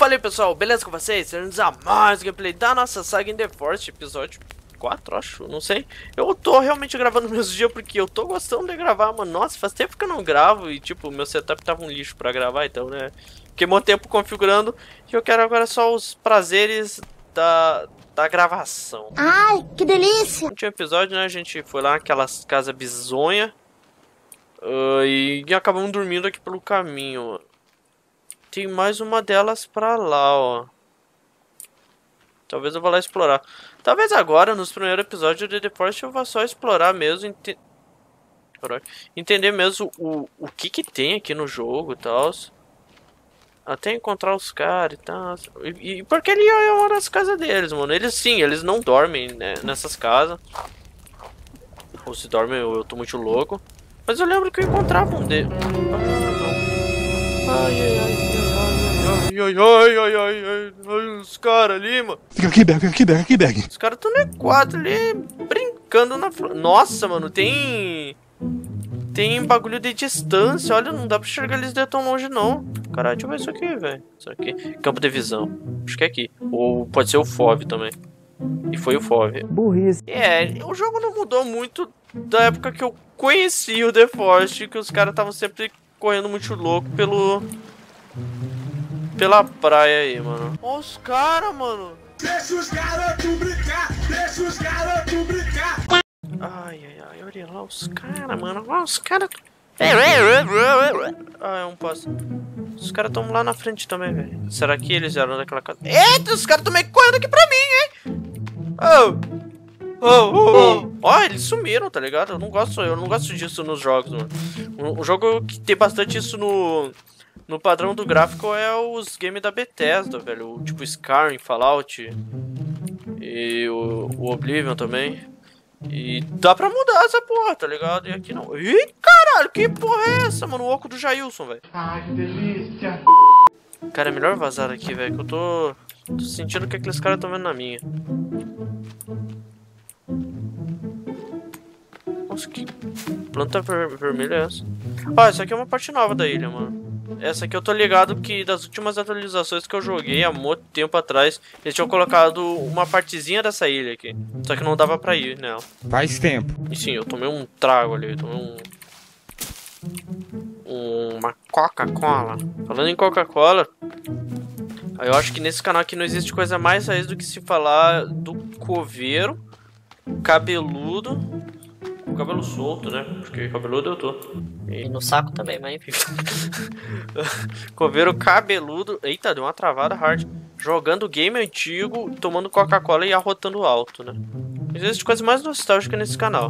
Fala aí pessoal, beleza com vocês? Sejam a mais gameplay da nossa saga in The Forest, episódio 4, acho, não sei. Eu tô realmente gravando meus dias porque eu tô gostando de gravar, mano. Nossa, faz tempo que eu não gravo e tipo, meu setup tava um lixo pra gravar, então né. Queimou tempo configurando e eu quero agora só os prazeres da gravação. Ai, que delícia! No último episódio, né, a gente foi lá naquelas casas bizonha e acabamos dormindo aqui pelo caminho, mano. Tem mais uma delas pra lá, ó. Talvez eu vá lá explorar. Talvez agora, nos primeiros episódios de The Forest, eu vá só explorar mesmo. Entender mesmo o que tem aqui no jogo e tal. Até encontrar os caras e tal. E porque ali é uma das casas deles, mano. Eles não dormem, né, nessas casas. Ou se dormem, eu tô muito louco. Mas eu lembro que eu encontrava um deles. Ai, os caras ali, mano. Fica aqui, Berg. Os caras tão no E4 ali, brincando na flor. Nossa, mano, tem bagulho de distância. Olha, não dá pra enxergar eles de tão longe, não. Caralho, deixa eu ver isso aqui, velho. Isso aqui, campo de visão. Acho que é aqui. Ou pode ser o FOV também. E foi o FOV. Burrice. O jogo não mudou muito da época que eu conheci o The Forest, que os caras estavam sempre correndo muito louco pela praia aí, mano. Olha os caras, mano. Deixa os garotos brincar, deixa os garotos brincar. Ai, olha lá os caras, mano. Olha os caras. Ah, é um passo. Os caras estão lá na frente também, velho. Será que eles eram daquela casa? Eita, os caras estão meio correndo aqui pra mim, hein? Ó, eles sumiram, tá ligado? Eu não gosto disso nos jogos, mano. Um jogo que tem bastante isso no padrão do gráfico é os games da Bethesda, velho. Tipo Skyrim, Fallout e o Oblivion também. E dá pra mudar essa porra, tá ligado? E aqui não. Ih, caralho, que porra é essa, mano? O oco do Jailson, velho. Ai, que delícia. Cara, é melhor vazar aqui, velho, que eu tô sentindo que aqueles caras estão vendo na minha. Nossa, que planta vermelha é essa? Ó, essa aqui é uma parte nova da ilha, mano. Essa aqui eu tô ligado que das últimas atualizações que eu joguei há muito tempo atrás, eles tinham colocado uma partezinha dessa ilha aqui. Só que não dava pra ir nela. Faz tempo. E sim, eu tomei um trago ali, eu tomei uma Coca-Cola. Falando em Coca-Cola, eu acho que nesse canal aqui não existe coisa mais raiz do que se falar do coveiro cabeludo, com cabelo solto, né? Porque cabeludo eu tô. E no saco também, mas enfim. Coveiro cabeludo. Eita, deu uma travada hard. Jogando game antigo, tomando Coca-Cola e arrotando alto, né? Existe coisa mais nostálgica nesse canal.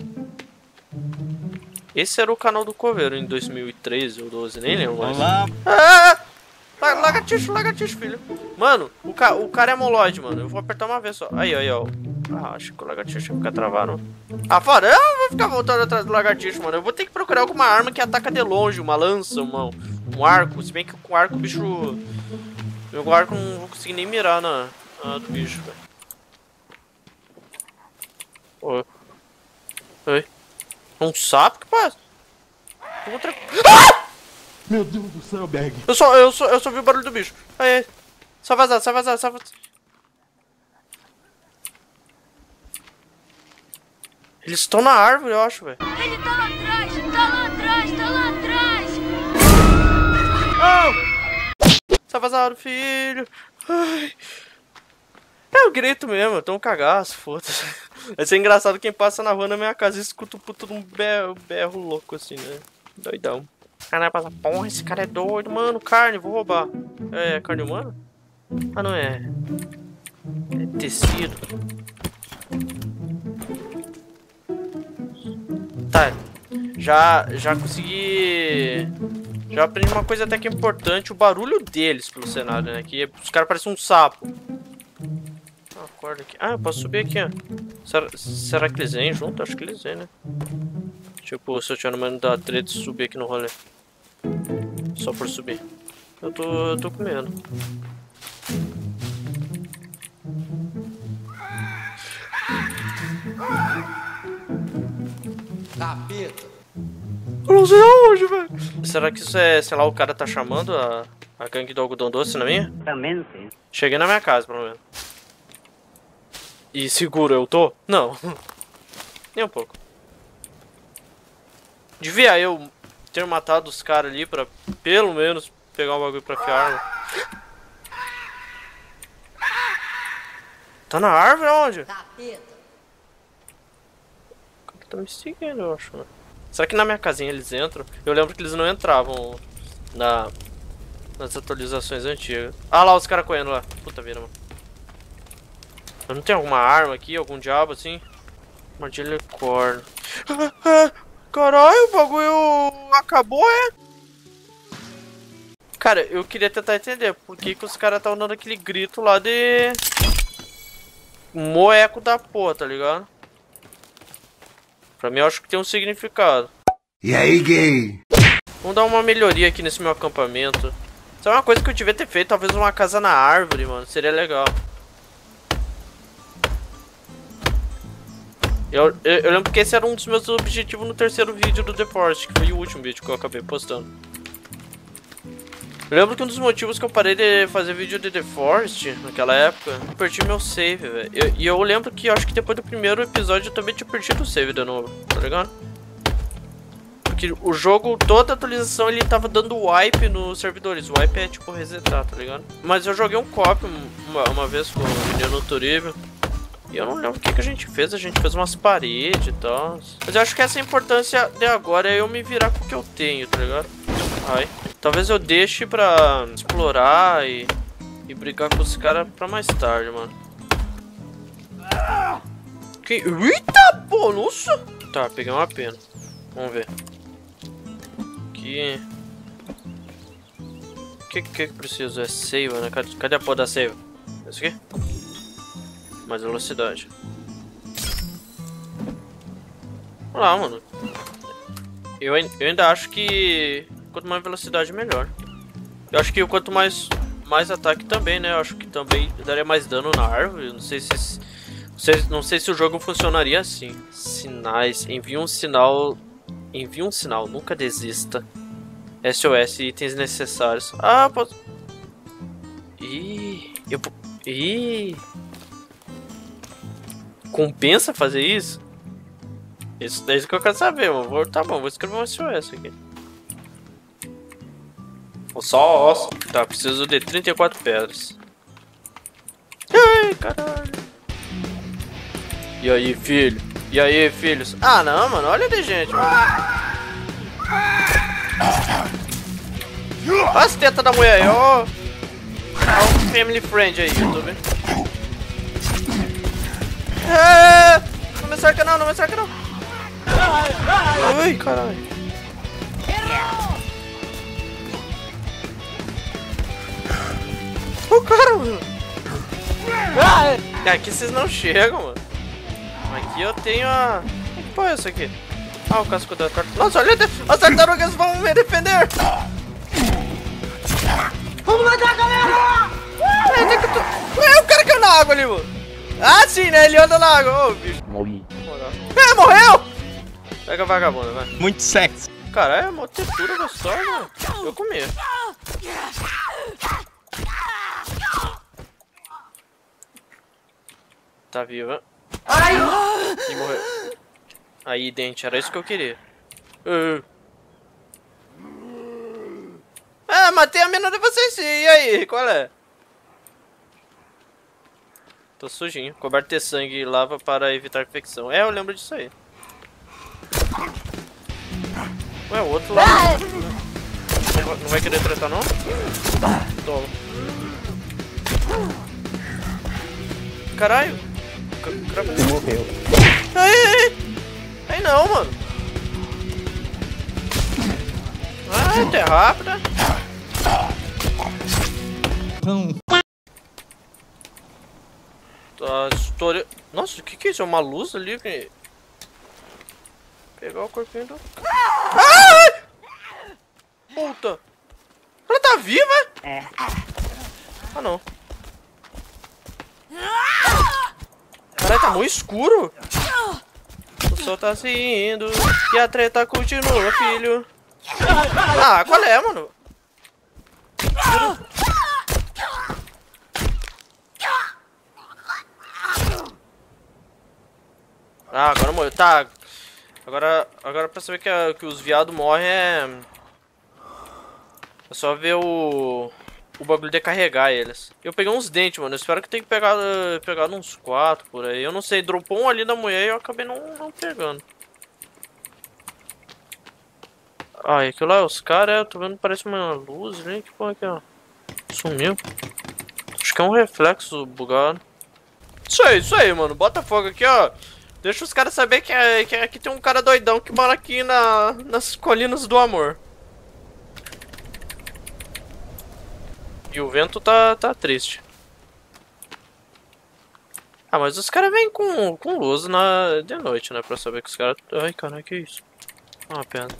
Esse era o canal do Coveiro em 2013 ou 12, nem lembro mais. Olá. Lagartixo, filho. Mano, o cara é moloide, mano. Eu vou apertar uma vez só. Aí, ó. Ah, acho que o lagartixo vai ficar travado. Ah, fora, eu não vou ficar voltando atrás do lagartixo, mano. Eu vou ter que procurar alguma arma que ataca de longe, uma lança, um arco. Se bem que com arco o bicho... Meu arco não vou conseguir nem mirar na do bicho, velho. Oi. Um sapo? Que passa? Ah! Meu Deus do céu, Berg. Eu só vi o barulho do bicho. Aí. Sai vazar. Eles estão na árvore, eu acho, velho. Ele tá lá atrás! Oh! Sai vazado, filho. Ai. É o grito mesmo, eu tô um cagaço, foda-se. Vai ser engraçado quem passa na rua na minha casa e escuta o puto de um berro louco assim, né? Doidão. Caralho, passa, porra, esse cara é doido, mano. Carne, vou roubar. É carne humana? Ah, não é. É tecido. Tá. Já consegui. Já aprendi uma coisa até que importante: o barulho deles pelo cenário, né? Que os caras parecem um sapo. Acorda aqui. Ah, eu posso subir aqui, ó. Será que eles vêm junto? Acho que eles vêm, né? Tipo, se eu tiver no meio da treta, subir aqui no rolê. Só por subir. Eu tô com medo. Capeta. Eu não sei aonde, velho. Será que isso é, sei lá, o cara tá chamando A gangue do algodão doce na minha? Também não sei. Cheguei na minha casa, pelo menos. E seguro eu tô? Não. Nem um pouco. Devia eu ter matado os caras ali pra, pelo menos, pegar um bagulho pra afiar arma. Tá na árvore aonde? O cara tá me seguindo, eu acho, né? Será que na minha casinha eles entram? Eu lembro que eles não entravam nas atualizações antigas. Ah lá, os caras correndo lá. Puta vida, mano. Não tem alguma arma aqui, algum diabo assim? Armadilha corno. Caralho, o bagulho acabou, é? Cara, eu queria tentar entender por que os caras tá dando aquele grito lá de... moeco da porra, tá ligado? Pra mim eu acho que tem um significado. E aí, gay? Vamos dar uma melhoria aqui nesse meu acampamento. Isso é uma coisa que eu devia ter feito, talvez uma casa na árvore, mano. Seria legal. Eu lembro que esse era um dos meus objetivos no terceiro vídeo do The Forest, que foi o último vídeo que eu acabei postando. Eu lembro que um dos motivos que eu parei de fazer vídeo de The Forest naquela época, eu perdi meu save, velho. E eu lembro que eu acho que depois do primeiro episódio eu também tinha perdido o save de novo, tá ligado? Porque o jogo, toda atualização, ele tava dando wipe nos servidores. O wipe é tipo resetar, tá ligado? Mas eu joguei um co-op uma vez com o menino Turíbio. E eu não lembro o que a gente fez umas paredes e tal. Mas eu acho que essa é a importância de agora, é eu me virar com o que eu tenho, tá ligado? Ai. Talvez eu deixe pra explorar e brigar com os caras pra mais tarde, mano. Eita, pô, nossa! Tá, peguei uma pena. Vamos ver. Aqui. O que preciso? É save, né? Cadê a porra da save? Esse aqui? Mais velocidade. Vamos lá, mano. Eu ainda acho que quanto mais velocidade, melhor. Eu acho que quanto mais ataque também, né? Eu acho que também daria mais dano na árvore. Não sei se o jogo funcionaria assim. Sinais. Envie um sinal. Nunca desista. SOS, itens necessários. Ah, posso... Ih... Compensa fazer isso? Isso é isso que eu quero saber, mano. Tá bom, vou escrever um SOS aqui. Só osso. Tá, preciso de 34 pedras. Ai, caralho. E aí, filho? E aí, filhos? Ah, não, mano. Olha de gente, mano. Olha as tetas da mulher aí, ó. Olha um family friend aí, YouTube. Não me cerca não, não me cerca não. Ai, caralho. O cara, mano. Aqui vocês não chegam, mano. Aqui eu tenho a... Que porra é isso aqui? Ah, o casco da tartaruga. Nossa, olha, as tartarugas vão me defender. Vamos lá, galera! O cara caiu na água ali, mano. Ah, sim, né? Ele anda na água. Ô, bicho. Morri. Morreu! Pega a vagabunda, vai. Muito sexy. Caralho, é uma textura gostosa, mano. Eu comi. Tá viva. Ai! E morreu. Aí, dente, era isso que eu queria. Ah, matei a mina de vocês sim. E aí, qual é? Tô sujinho. Coberto de sangue e lava para evitar infecção. É, eu lembro disso aí. Ué, o outro lá. Não vai querer tratar, não? Toma. Caralho. Morreu. Aí não, mano. Ah, até rápida. Tá, história... Nossa, o que é isso? É uma luz ali? Pegar o corpinho do... Ai! Puta! Ela tá viva? É. Ah, não. Caralho, tá muito escuro. O sol tá se indo e a treta continua, filho. Ah, qual é, mano? Ah, agora morreu. Tá. Agora pra saber que os viados morrem é só ver o bagulho de carregar eles. Eu peguei uns dentes, mano. Eu espero que tenha pegado uns 4 por aí. Eu não sei, dropou um ali da mulher e eu acabei não pegando. Ah, e aquilo lá, os caras, eu tô vendo, parece uma luz, né? Que porra aqui, ó. Sumiu. Acho que é um reflexo bugado. Isso aí, mano. Bota fogo aqui, ó. Deixa os caras saber que aqui tem um cara doidão que mora aqui nas colinas do amor. E o vento tá triste. Ah, mas os caras vêm com luz de noite, né? Pra saber que os caras... Ai, caralho, que isso? Ah, uma pedra.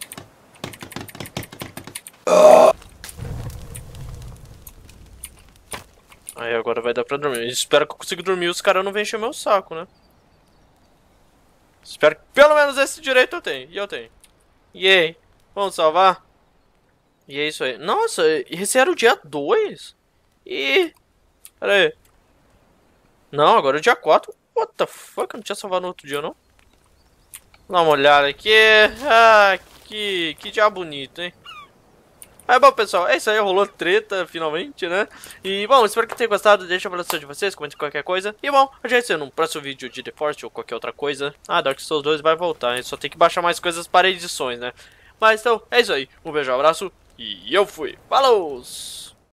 Aí agora vai dar pra dormir. Espero que eu consiga dormir e os caras não venham encher meu saco, né? Espero que pelo menos esse direito eu tenho. E eu tenho. E aí? Vamos salvar? E é isso aí. Nossa, esse era o dia 2? Ih, pera aí. Não, agora é o dia 4. What the fuck? Eu não tinha salvado no outro dia, não? Dá uma olhada aqui. Ah, que dia bonito, hein? Mas bom, pessoal, é isso aí, rolou treta, finalmente, né? E, bom, espero que tenham gostado, deixa a avaliação de vocês, comente qualquer coisa. E, bom, a gente se vê num próximo vídeo de The Forest ou qualquer outra coisa. Ah, Dark Souls 2 vai voltar, hein? Só tem que baixar mais coisas para edições, né? Mas, então, é isso aí. Um beijo, um abraço e eu fui. Falou!